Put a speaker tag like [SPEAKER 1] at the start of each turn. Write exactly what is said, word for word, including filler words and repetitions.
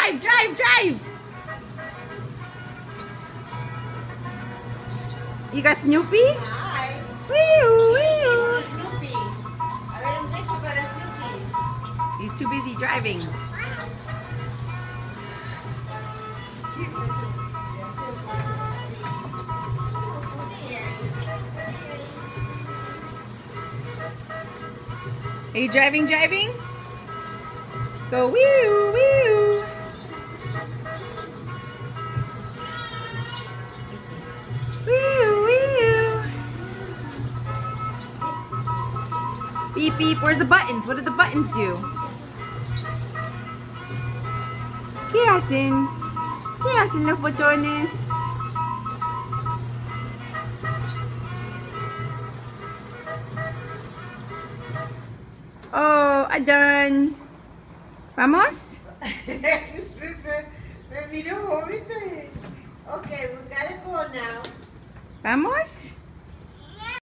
[SPEAKER 1] drive, drive, drive. You got Snoopy?
[SPEAKER 2] Hi.
[SPEAKER 1] Wee-oo,
[SPEAKER 2] Beso
[SPEAKER 1] wee-oo.
[SPEAKER 2] Snoopy. A ver, un beso para Snoopy.
[SPEAKER 1] He's too busy driving. Are you driving, driving? Go wee-oo, wee-oo. Wee-oo, wee-oo. Beep, beep. Where's the buttons? What did the buttons do? ¿Qué hacen? ¿Qué hacen los botones? Oh, done. ¿Vamos?
[SPEAKER 2] Me miró, ¿viste? Okay, we gotta go now.
[SPEAKER 1] ¿Vamos?